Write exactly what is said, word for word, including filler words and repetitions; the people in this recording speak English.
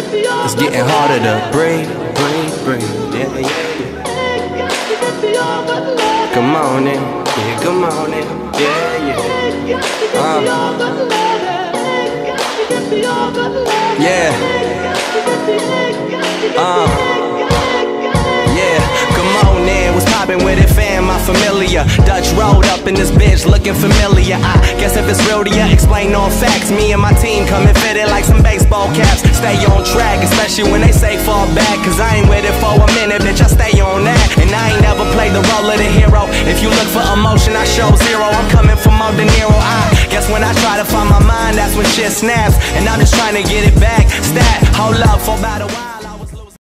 It's getting harder to breathe, breathe, breathe. Yeah, yeah, yeah. Come on in, yeah, come on in. Yeah, yeah. Uh. Yeah. Uh. Yeah, come on in, what's poppin' with it, fam? My familiar Dutch road up in this bitch, looking familiar. I guess if it's real to ya, explain all facts. Me and my team coming fitted like some baseball caps. Stay on track, especially when they say fall back. Cause I ain't with it for a minute, bitch, I stay on that. And I ain't never played the role of the hero. If you look for emotion, I show zero. I'm coming from more De Niro. I guess when I try to find my mind, that's when shit snaps. And I'm just trying to get it back. Stat, hold up for about a while.